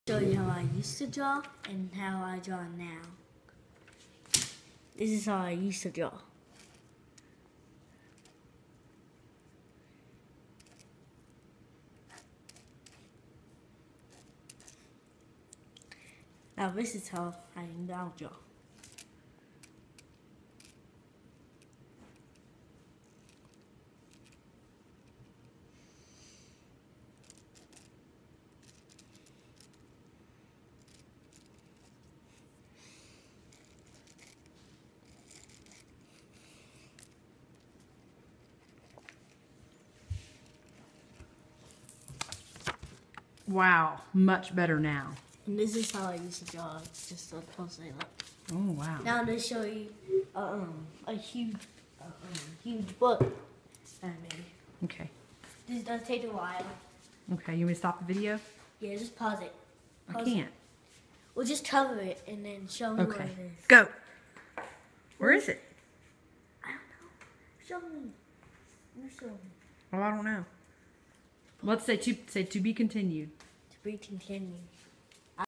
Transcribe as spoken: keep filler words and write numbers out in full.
Show you how I used to draw and how I draw now. This is how I used to draw. Now this is how I now draw. Wow, much better now. And this is how I used to draw. It's just a close look. Oh, wow. Now I'm going to show you um, a huge, uh, um, huge book I made. Okay. This does take a while. Okay, you want me to stop the video? Yeah, just pause it. Pause I can't. It. We'll just cover it and then show me Okay. what it is. Go. Where is it? I don't know. Show me. You show me. Oh, I don't know. Let's say to, say to be continued. To be continued.